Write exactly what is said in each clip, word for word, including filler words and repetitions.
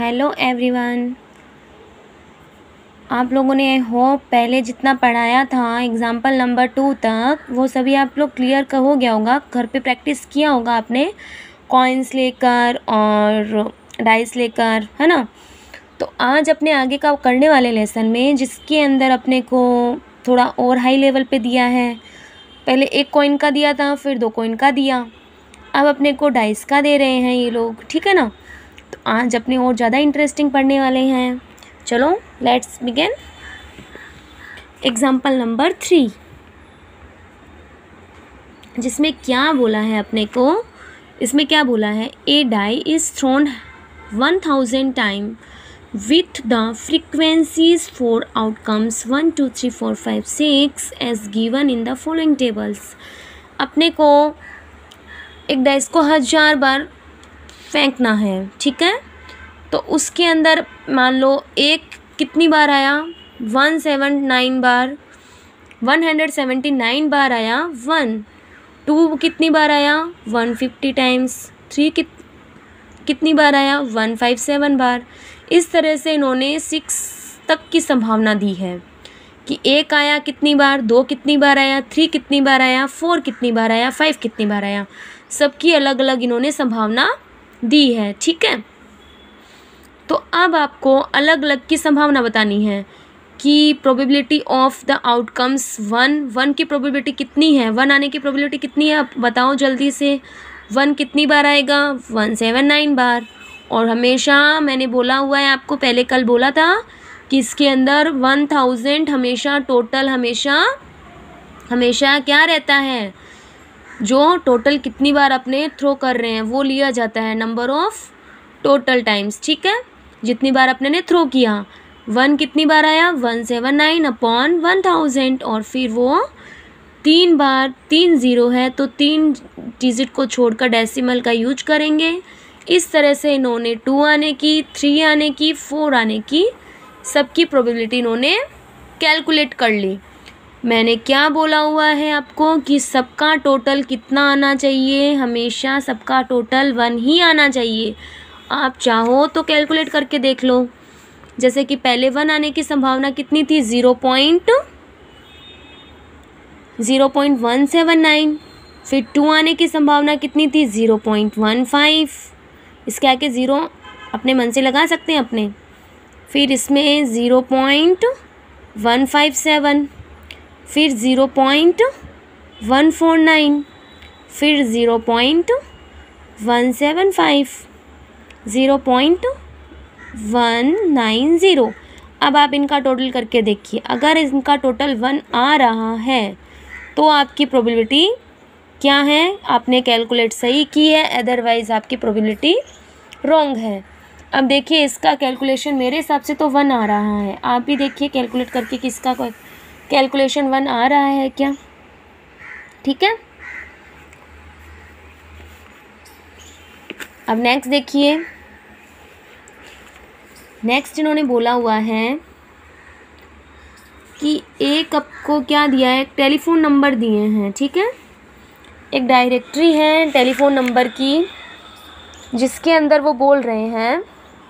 Hello everyone, आप लोगों ने आई होप पहले जितना पढ़ाया था एग्जाम्पल नंबर टू तक वो सभी आप लोग क्लियर कर हो गया होगा। घर पे प्रैक्टिस किया होगा आपने कॉइन्स लेकर और डाइस लेकर, है ना। तो आज अपने आगे का करने वाले लेसन में जिसके अंदर अपने को थोड़ा और हाई लेवल पे दिया है। पहले एक कॉइन का दिया था, फिर दो कॉइन का दिया, अब अपने को डाइस का दे रहे हैं ये लोग, ठीक है ना। तो आज अपने और ज़्यादा इंटरेस्टिंग पढ़ने वाले हैं। चलो let's begin. Example number three, जिसमें क्या बोला है अपने को, इसमें क्या बोला है, a die is thrown one thousand time with the frequencies for outcomes one two three four five six as given in the following tables. अपने को एक डाइस को हजार बार फेंकना है, ठीक है। तो उसके अंदर मान लो एक कितनी बार आया, वन सेवन नाइन बार, वन हंड्रेड सेवेंटी नाइन बार आया वन। टू कितनी बार आया, वन फिफ्टी टाइम्स। थ्री कित कितनी बार आया, वन फाइव सेवन बार। इस तरह से इन्होंने सिक्स तक की संभावना दी है कि एक आया कितनी बार, दो कितनी बार आया, थ्री कितनी बार आया, फोर कितनी बार आया, फाइव कितनी बार आया। सबकी अलग अलग इन्होंने संभावना दी है, ठीक है। तो अब आपको अलग अलग की संभावना बतानी है कि probability of the outcomes one, one की प्रोबेबिलिटी कितनी है, वन आने की प्रोबेबिलिटी कितनी है, आप बताओ जल्दी से। वन कितनी बार आएगा, वन सेवन नाइन बार। और हमेशा मैंने बोला हुआ है आपको, पहले कल बोला था कि इसके अंदर वन थाउजेंड हमेशा टोटल, हमेशा हमेशा क्या रहता है, जो टोटल कितनी बार अपने थ्रो कर रहे हैं वो लिया जाता है नंबर ऑफ टोटल टाइम्स, ठीक है। जितनी बार अपने ने थ्रो किया, वन कितनी बार आया, one seven nine upon one thousand. और फिर वो तीन बार, तीन ज़ीरो है तो तीन डिजिट को छोड़कर डेसिमल का यूज करेंगे। इस तरह से इन्होंने टू आने की, थ्री आने की, फोर आने की सबकी प्रोबेबिलिटी इन्होंने कैलकुलेट कर ली। मैंने क्या बोला हुआ है आपको कि सबका टोटल कितना आना चाहिए, हमेशा सबका टोटल वन ही आना चाहिए। आप चाहो तो कैलकुलेट करके देख लो। जैसे कि पहले वन आने की संभावना कितनी थी, zero point zero point one seven nine. फिर टू आने की संभावना कितनी थी, ज़ीरो पॉइंट वन फाइव। इसके आगे ज़ीरो अपने मन से लगा सकते हैं अपने। फिर इसमें zero point one five seven, फिर zero point one four nine, फिर zero point one seven five, zero point one nine zero. अब आप इनका टोटल करके देखिए, अगर इनका टोटल वन आ रहा है तो आपकी प्रोबेबिलिटी क्या है, आपने कैलकुलेट सही की है, अदरवाइज़ आपकी प्रोबेबिलिटी रॉन्ग है। अब देखिए इसका कैलकुलेशन मेरे हिसाब से तो वन आ रहा है, आप भी देखिए कैलकुलेट करके किसका कैलकुलेशन वन आ रहा है क्या, ठीक है। अब नेक्स्ट देखिए, नेक्स्ट इन्होंने बोला हुआ है कि एक आपको क्या दिया है, टेलीफोन नंबर दिए हैं, ठीक है। एक डायरेक्टरी है टेलीफोन नंबर की जिसके अंदर वो बोल रहे हैं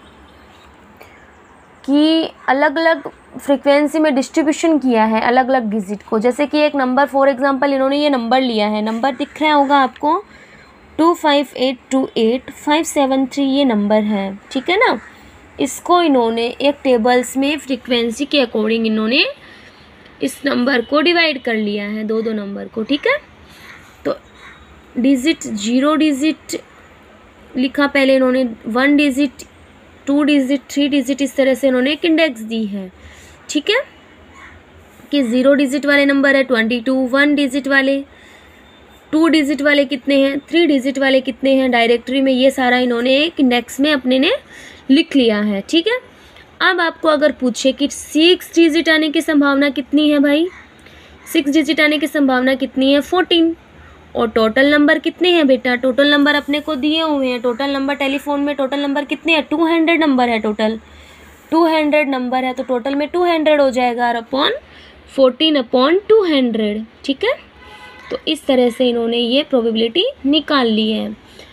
कि अलग अलग फ्रीक्वेंसी में डिस्ट्रीब्यूशन किया है अलग अलग डिजिट को। जैसे कि एक नंबर, फॉर एग्जांपल इन्होंने ये नंबर लिया है, नंबर दिख रहा होगा आपको, two five eight two eight five seven three, ये नंबर है, ठीक है ना। इसको इन्होंने एक टेबल्स में फ्रीक्वेंसी के अकॉर्डिंग इन्होंने इस नंबर को डिवाइड कर लिया है, दो दो नंबर को, ठीक है। तो डिजिट, जीरो डिजिट लिखा पहले इन्होंने, one digit, two digit, three digit, इस तरह से इन्होंने एक इंडेक्स दी है, ठीक है। कि ज़ीरो डिजिट वाले नंबर है ट्वेंटी टू, वन डिजिट वाले, टू डिजिट वाले कितने हैं, थ्री डिजिट वाले कितने हैं, डायरेक्टरी में ये सारा इन्होंने एक इंडेक्स में अपने ने लिख लिया है, ठीक है। अब आपको अगर पूछे कि सिक्स डिजिट आने की संभावना कितनी है भाई, सिक्स डिजिट आने की संभावना कितनी है, फोर्टीन। और टोटल नंबर कितने हैं बेटा, टोटल नंबर अपने को दिए हुए हैं, टोटल नंबर टेलीफोन में टोटल नंबर कितने हैं, टू हंड्रेड नंबर है, टोटल टू हंड्रेड नंबर है, तो टोटल में टू हंड्रेड हो जाएगा और upon fourteen upon two hundred, ठीक है। तो इस तरह से इन्होंने ये प्रोबेबिलिटी निकाल ली है।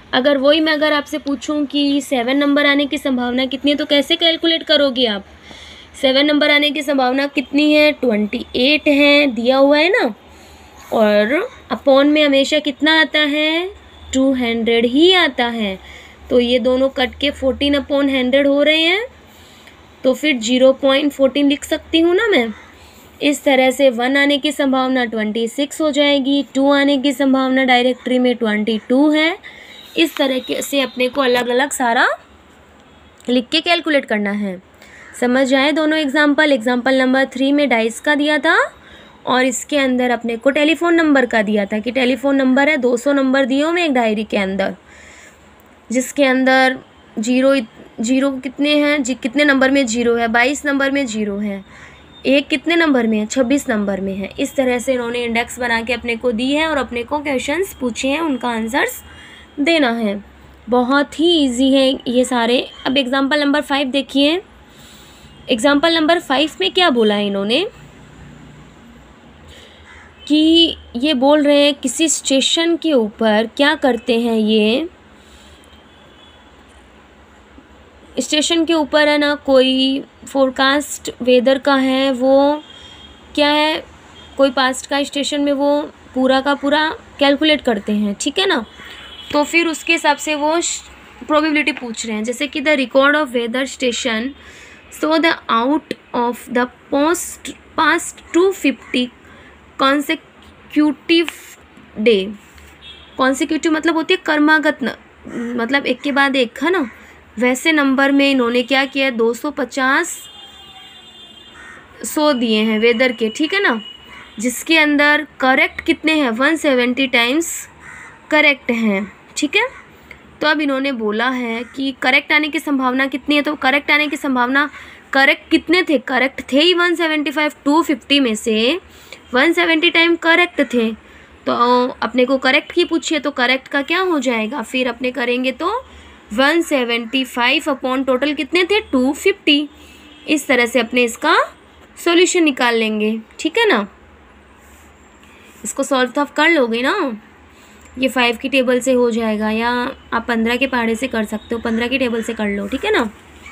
अगर वही मैं अगर आपसे पूछूं कि सेवन नंबर आने की संभावना कितनी है तो कैसे कैलकुलेट करोगे आप? सेवन नंबर आने की संभावना कितनी है? ट्वेंटी एट है, दिया हुआ है ना। और अपॉन में हमेशा कितना आता है? टू हंड्रेड ही आता है। तो ये दोनों कट के फोर्टीन अपॉन हंड्रेड हो रहे हैं, तो फिर जीरो पॉइंट फोर्टीन लिख सकती हूँ ना मैं। इस तरह से वन आने की संभावना ट्वेंटी सिक्स हो जाएगी, टू आने की संभावना डायरेक्टरी में ट्वेंटी टू है। इस तरह से अपने को अलग अलग सारा लिख के कैलकुलेट करना है। समझ आए दोनों एग्जाम्पल? एग्जाम्पल नंबर थ्री में डाइस का दिया था और इसके अंदर अपने को टेलीफोन नंबर का दिया था कि टेलीफोन नंबर है, दो सौ नंबर दिए हुए एक डायरी के अंदर, जिसके अंदर जीरो जीरो कितने हैं जी, कितने नंबर में जीरो है? बाईस नंबर में जीरो है। एक कितने नंबर में है? छब्बीस नंबर में है। इस तरह से इन्होंने इंडेक्स बना के अपने को दी है और अपने को क्वेश्चंस पूछे हैं, उनका आंसर्स देना है। बहुत ही इजी है ये सारे। अब एग्जाम्पल नंबर फाइव देखिए। एग्जाम्पल नंबर फाइव में क्या बोला है इन्होंने कि ये बोल रहे हैं किसी स्टेशन के ऊपर क्या करते हैं, ये स्टेशन के ऊपर है ना कोई फोरकास्ट वेदर का है, वो क्या है, कोई पास्ट का स्टेशन में वो पूरा का पूरा कैलकुलेट करते हैं, ठीक है ना। तो फिर उसके हिसाब से वो प्रोबेबिलिटी पूछ रहे हैं, जैसे कि the record of weather station so the out of the post past two fifty consecutive day. Consecutive मतलब होती है कर्मागत न, मतलब एक के बाद एक, है ना। वैसे नंबर में इन्होंने क्या किया, दो सौ पचास सौ दिए हैं वेदर के, ठीक है ना, जिसके अंदर करेक्ट कितने हैं? वन सेवेंटी टाइम्स करेक्ट हैं, ठीक है। तो अब इन्होंने बोला है कि करेक्ट आने की संभावना कितनी है, तो करेक्ट आने की संभावना, करेक्ट कितने थे? करेक्ट थे ही one seventy five, two fifty में से वन सेवेंटी टाइम करेक्ट थे। तो अपने को करेक्ट की पूछिए तो करेक्ट का क्या हो जाएगा, फिर अपने करेंगे तो one seventy five upon total कितने थे? Two fifty. इस तरह से अपने इसका सॉल्यूशन निकाल लेंगे, ठीक है ना। इसको सॉल्व तो आप कर लोगे ना, ये फाइव की टेबल से हो जाएगा, या आप पंद्रह के पहाड़े से कर सकते हो, पंद्रह की टेबल से कर लो, ठीक है ना।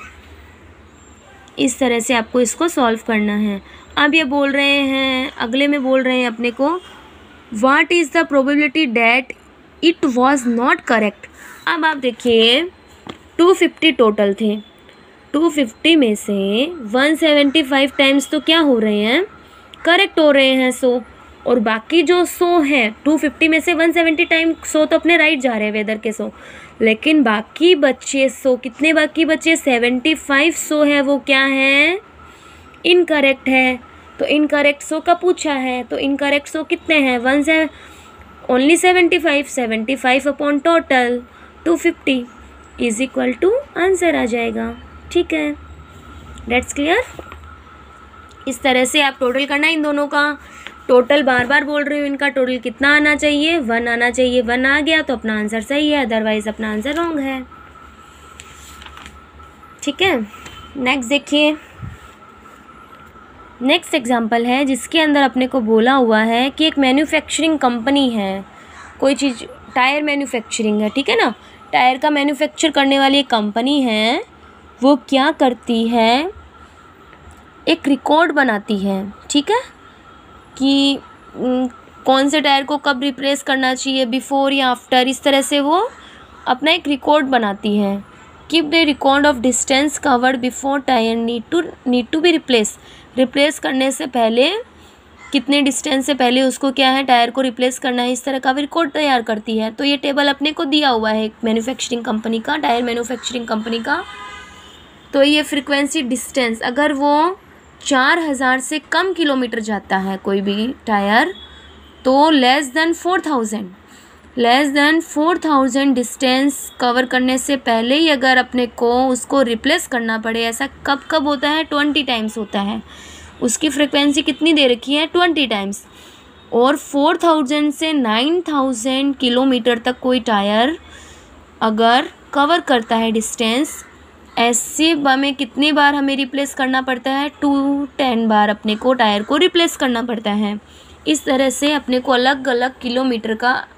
इस तरह से आपको इसको सॉल्व करना है। अब ये बोल रहे हैं, अगले में बोल रहे हैं अपने को, what is the probability that it was not correct. अब आप देखिए टू फिफ्टी टोटल थे, टू फिफ्टी में से वन सेवेंटी फाइव टाइम्स तो क्या हो रहे हैं? करेक्ट हो रहे हैं सौ, और बाकी जो सौ है टू फिफ्टी में से वन सेवेंटी टाइम सौ तो अपने राइट जा रहे हैं वेदर के सौ, लेकिन बाकी बच्चे सौ कितने बाकी बचे? सेवेंटी फाइव सौ है, वो क्या है? इनकरेक्ट है। तो इनकरेक्ट सौ का पूछा है, तो इनकरेक्ट सौ कितने हैं? वन से only seventy five, seventy five upon total two fifty is equal to answer आ जाएगा, ठीक है। That's clear. इस तरह से आप टोटल करना इन दोनों का। टोटल बार बार बोल रही हूँ, इनका टोटल कितना आना चाहिए? वन आना चाहिए। वन आ गया तो अपना आंसर सही है, अदरवाइज अपना आंसर रॉन्ग है, ठीक है। नेक्स्ट देखिए, नेक्स्ट एग्जांपल है जिसके अंदर अपने को बोला हुआ है कि एक मैन्युफैक्चरिंग कंपनी है, कोई चीज़ टायर मैन्युफैक्चरिंग है, ठीक है ना। टायर का मैन्युफैक्चर करने वाली एक कंपनी है, वो क्या करती है, एक रिकॉर्ड बनाती है, ठीक है, कि कौन से टायर को कब रिप्लेस करना चाहिए, बिफोर या आफ्टर। इस तरह से वो अपना एक रिकॉर्ड बनाती है। Keep the record of distance covered before tyre need to need to be replace. Replace करने से पहले कितने डिस्टेंस से पहले उसको क्या है, टायर को रिप्लेस करना है, इस तरह का भी रिकॉर्ड तैयार करती है। तो ये टेबल अपने को दिया हुआ है एक मैन्युफैक्चरिंग कंपनी का, टायर मैन्युफैक्चरिंग कंपनी का। तो ये फ्रीक्वेंसी डिस्टेंस, अगर वो चार हज़ार से कम किलोमीटर जाता है कोई भी टायर, तो less than four thousand less than four thousand distance cover करने से पहले ही अगर अपने को उसको रिप्लेस करना पड़े, ऐसा कब कब होता है? ट्वेंटी टाइम्स होता है। उसकी फ्रिक्वेंसी कितनी दे रखी है? Twenty times. और फोर थाउजेंड से नाइन थाउजेंड किलोमीटर तक कोई टायर अगर कवर करता है डिस्टेंस, ऐसे में कितनी बार हमें रिप्लेस करना पड़ता है? टू टेन बार अपने को टायर को रिप्लेस करना पड़ता है। इस तरह से अपने को अलग अलग किलोमीटर का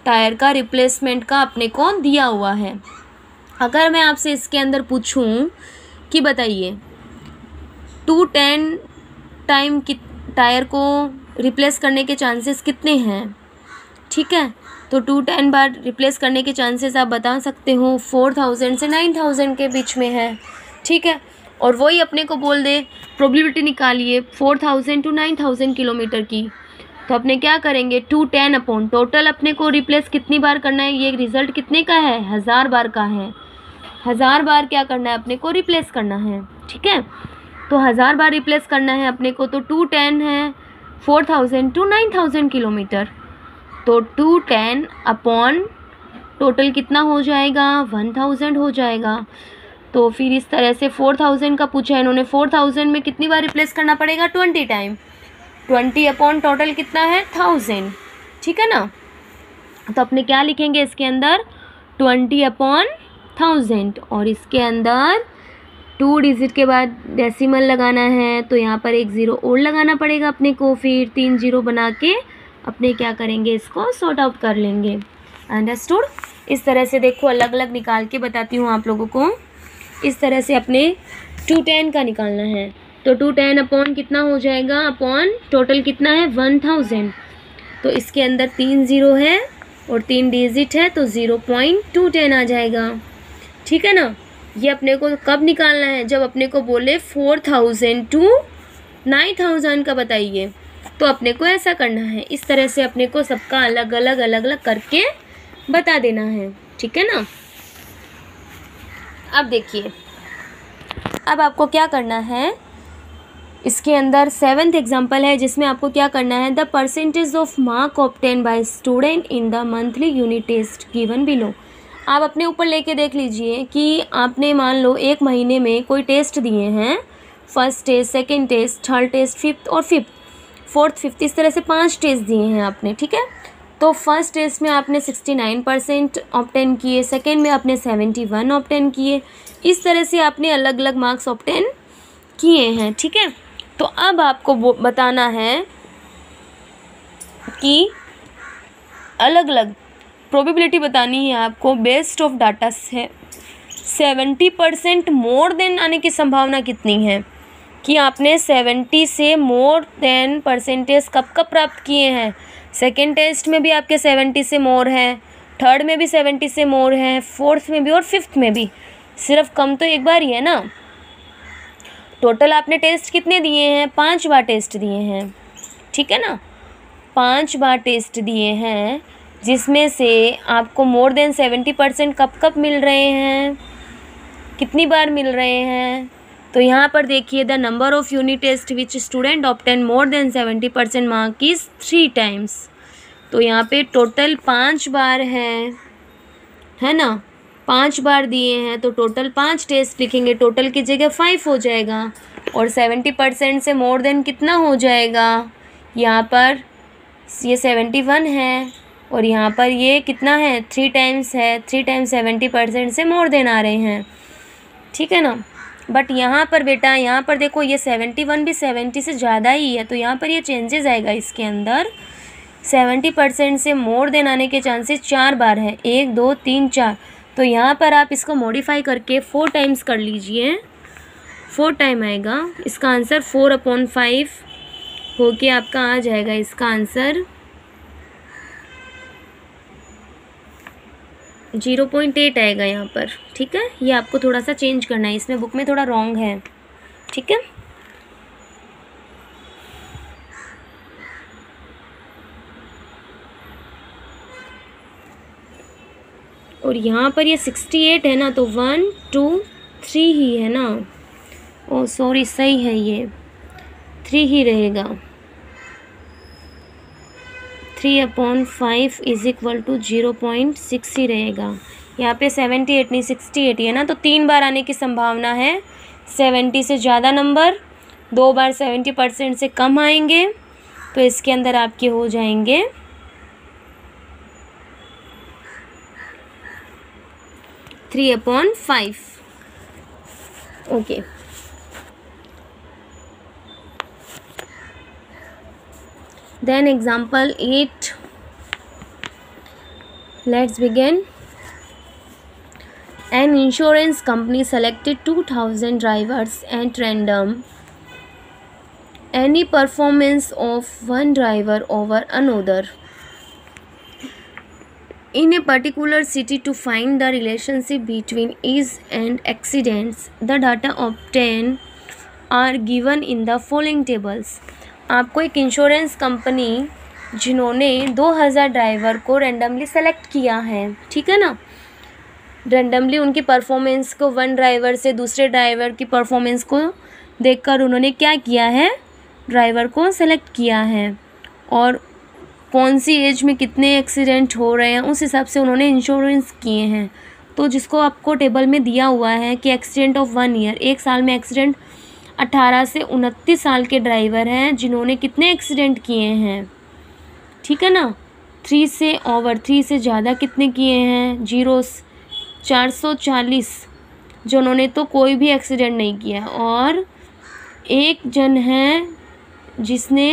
टायर का रिप्लेसमेंट का अपने को दिया हुआ है। अगर मैं आपसे इसके अंदर पूछूं कि बताइए टू टेन टाइम कि टायर को रिप्लेस करने के चांसेस कितने हैं, ठीक है, तो टू टेन बार रिप्लेस करने के चांसेस आप बता सकते हो फोर थाउजेंड से नाइन थाउजेंड के बीच में है, ठीक है। और वही अपने को बोल दे प्रोबेबिलिटी निकालिए four thousand to nine thousand kilometre की, तो अपने क्या करेंगे टू टेन अपॉन टोटल अपने को रिप्लेस कितनी बार करना है, ये रिज़ल्ट कितने का है, हज़ार बार का है। हज़ार बार क्या करना है अपने को रिप्लेस करना है, ठीक है। तो हज़ार बार रिप्लेस करना है अपने को, तो टू टेन है four thousand to nine thousand kilometre, तो टू टेन अपॉन टोटल कितना हो जाएगा, वन थाउजेंड हो जाएगा। तो फिर इस तरह से फोर थाउजेंड का पूछा है इन्होंने, फोर थाउजेंड में कितनी बार रिप्लेस करना पड़ेगा, twenty time, twenty upon total कितना है थाउजेंड, ठीक है ना। तो अपने क्या लिखेंगे इसके अंदर ट्वेंटी अपॉन थाउजेंड, और इसके अंदर टू डिजिट के बाद डेसिमल लगाना है, तो यहाँ पर एक ज़ीरो और लगाना पड़ेगा अपने को, फिर तीन जीरो बना के अपने क्या करेंगे इसको सॉर्ट आउट कर लेंगे। अंडरस्टूड। इस तरह से देखो अलग अलग निकाल के बताती हूँ आप लोगों को। इस तरह से अपने टू टेन का निकालना है, तो टू टेन अपॉन कितना हो जाएगा, अपॉन टोटल कितना है वन थाउजेंड, तो इसके अंदर तीन ज़ीरो है और तीन डिजिट है, तो ज़ीरो पॉइंट टू टेन आ जाएगा, ठीक है ना। ये अपने को कब निकालना है, जब अपने को बोले four thousand to nine thousand का बताइए, तो अपने को ऐसा करना है। इस तरह से अपने को सबका अलग अलग अलग अलग करके बता देना है, ठीक है ना। अब देखिए, अब आपको क्या करना है, इसके अंदर सेवन्थ एग्जाम्पल है जिसमें आपको क्या करना है, the percentage of mark obtain by student in the monthly unit test given below. आप अपने ऊपर लेके देख लीजिए कि आपने मान लो एक महीने में कोई टेस्ट दिए हैं, first test, second test, third test, fifth और फिफ्थ फोर्थ फिफ्थ, इस तरह से पांच टेस्ट दिए हैं आपने, ठीक है। तो फर्स्ट टेस्ट में आपने सिक्सटी नाइन परसेंट ऑब्टेन किए, सेकेंड में आपने सेवेंटी वन ऑब्टेन किए, इस तरह से आपने अलग अलग मार्क्स ऑब्टेन किए हैं, ठीक है। तो अब आपको वो बताना है कि अलग अलग प्रोबेबिलिटी बतानी है आपको बेस्ड ऑफ डाटा से सेवेंटी परसेंट मोर देन आने की संभावना कितनी है, कि आपने सेवेंटी से मोर देन परसेंटेज कब कब प्राप्त किए हैं। सेकेंड टेस्ट में भी आपके सेवेंटी से मोर है, थर्ड में भी सेवेंटी से मोर है, फोर्थ में भी और फिफ्थ में भी, सिर्फ कम तो एक बार ही है ना। टोटल आपने टेस्ट कितने दिए हैं, पाँच बार टेस्ट दिए हैं, ठीक है ना, पाँच बार टेस्ट दिए हैं, जिसमें से आपको मोर देन सेवेंटी परसेंट कब कब मिल रहे हैं, कितनी बार मिल रहे हैं। तो यहाँ पर देखिए the number of unit test which student obtain more than seventy percent mark is three times, तो यहाँ पे टोटल पाँच बार है है ना, पाँच बार दिए हैं, तो टोटल पाँच टेस्ट लिखेंगे, टोटल की जगह फाइव हो जाएगा, और सेवेंटी परसेंट से मोर देन कितना हो जाएगा, यहाँ पर ये सेवेंटी वन है और यहाँ पर ये कितना है, थ्री टाइम्स है, थ्री टाइम्स सेवेंटी परसेंट से मोर देन आ रहे हैं, ठीक है ना। बट यहाँ पर बेटा, यहाँ पर देखो ये सेवेंटी वन भी सेवेंटी से ज़्यादा ही है, तो यहाँ पर ये चेंजेस आएगा इसके अंदर। सेवेंटी परसेंट से मोर देन आने के चांसेस चार बार है, एक दो तीन चार, तो यहाँ पर आप इसको मॉडिफाई करके फोर टाइम्स कर लीजिए, फोर टाइम आएगा इसका आंसर, फोर अपॉन फाइव हो के आपका आ जाएगा इसका आंसर जीरो पॉइंट एट आएगा यहाँ पर, ठीक है। ये आपको थोड़ा सा चेंज करना है, इसमें बुक में थोड़ा रॉन्ग है, ठीक है। और यहाँ पर ये सिक्सटी एट है ना, तो वन टू थ्री ही है ना, ओ सॉरी सही है, ये थ्री ही रहेगा, three upon five is equal to zero point six ही रहेगा। यहाँ पे सेवेंटी एट नहीं सिक्सटी एट है ना, तो तीन बार आने की संभावना है, सेवेंटी से ज़्यादा नंबर, दो बार सेवेंटी परसेंट से कम आएंगे, तो इसके अंदर आपके हो जाएंगे three upon five. Okay, then example eight, Let's begin. An insurance company selected two thousand drivers at random. Any performance of one driver over another in a particular city to find the relationship between age and accidents. The data obtained are given in the following tables. आपको एक insurance company जिन्होंने दो हज़ार driver को randomly select किया है, ठीक है ना, रैंडमली उनकी परफॉर्मेंस को, वन ड्राइवर से दूसरे ड्राइवर की परफॉर्मेंस को देखकर उन्होंने क्या किया है, ड्राइवर को सेलेक्ट किया है, और कौन सी एज में कितने एक्सीडेंट हो रहे हैं उस हिसाब से उन्होंने इंश्योरेंस किए हैं। तो जिसको आपको टेबल में दिया हुआ है कि एक्सीडेंट ऑफ वन ईयर, एक साल में एक्सीडेंट, अठारह से उनतीस साल के ड्राइवर हैं जिन्होंने कितने एक्सीडेंट किए हैं, ठीक है ना, थ्री से ओवर, थ्री से ज़्यादा कितने किए हैं, जीरो, चार सौ चालीस जिन्होंने तो कोई भी एक्सीडेंट नहीं किया, और एक जन है जिसने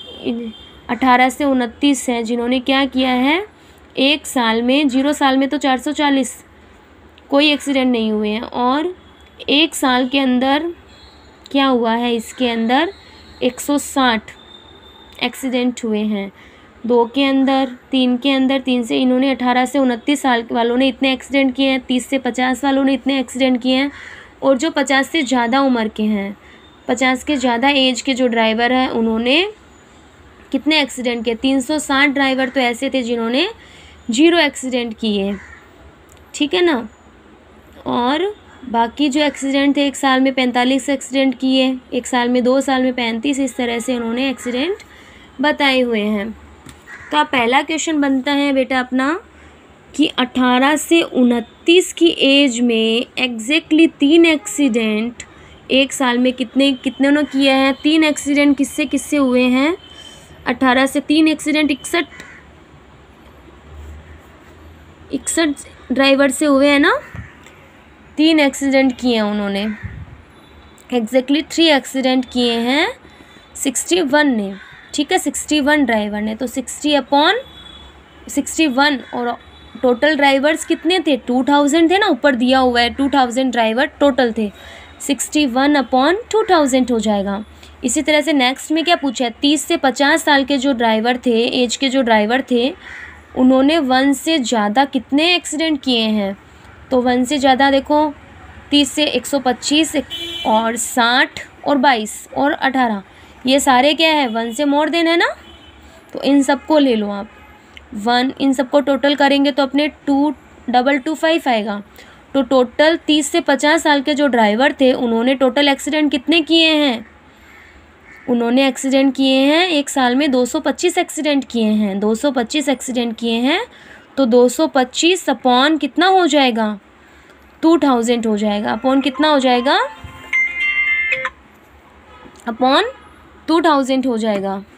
अठारह से उनतीस है जिन्होंने क्या किया है, एक साल में, जीरो साल में तो चार सौ चालीस कोई एक्सीडेंट नहीं हुए हैं, और एक साल के अंदर क्या हुआ है, इसके अंदर एक सौ साठ एक्सीडेंट हुए हैं, दो के अंदर, तीन के अंदर, तीन से इन्होंने अठारह से उनतीस साल वालों ने इतने एक्सीडेंट किए हैं, तीस से पचास वालों ने इतने एक्सीडेंट किए हैं, और जो पचास से ज़्यादा उम्र के हैं, पचास के ज़्यादा एज के जो ड्राइवर हैं उन्होंने कितने एक्सीडेंट किए, तीन सौ साठ ड्राइवर तो ऐसे थे जिन्होंने जीरो एक्सीडेंट किए, ठीक है ना, और बाकी जो एक्सीडेंट थे, एक साल में पैंतालीस एक्सीडेंट किए, एक साल में, दो साल में पैंतीस, इस तरह से उन्होंने एक्सीडेंट बताए हुए हैं। तो आप पहला क्वेश्चन बनता है बेटा अपना कि अठारह से उनतीस की एज में एग्जैक्टली तीन एक्सीडेंट एक साल में कितने कितने ने किया है, तीन एक्सीडेंट किससे किससे हुए हैं, अठारह से तीन एक्सीडेंट इकसठ इकसठ ड्राइवर से हुए हैं ना, तीन एक्सीडेंट किए हैं उन्होंने, एग्जैक्टली थ्री एक्सीडेंट किए हैं सिक्सटी वन ने, ठीक है, सिक्सटी वन ड्राइवर ने, तो सिक्सटी अपॉन सिक्सटी वन, और टोटल ड्राइवर्स कितने थे, टू थाउजेंड थे ना, ऊपर दिया हुआ है टू थाउजेंड ड्राइवर टोटल थे, sixty one upon two thousand हो जाएगा। इसी तरह से नेक्स्ट में क्या पूछा है, तीस से पचास साल के जो ड्राइवर थे, एज के जो ड्राइवर थे, उन्होंने वन से ज़्यादा कितने एक्सीडेंट किए हैं, तो वन से ज़्यादा देखो, तीस से एक सौ पच्चीस और साठ और बाईस और अठारह, ये सारे क्या है, वन से मोर देन है ना, तो इन सबको ले लो आप, वन, इन सबको टोटल करेंगे तो अपने टू डबल टू फाइव आएगा। तो टोटल तीस से पचास साल के जो ड्राइवर थे उन्होंने टोटल एक्सीडेंट कितने किए हैं, उन्होंने एक्सीडेंट किए हैं एक साल में दो सौ पच्चीस एक्सीडेंट किए हैं, दो सौ पच्चीस एक्सीडेंट किए हैं, तो दो सौ पच्चीस अपॉन कितना हो जाएगा, टू थाउजेंड हो जाएगा, अपॉन कितना हो जाएगा, अपॉन टू थाउजेंड हो जाएगा।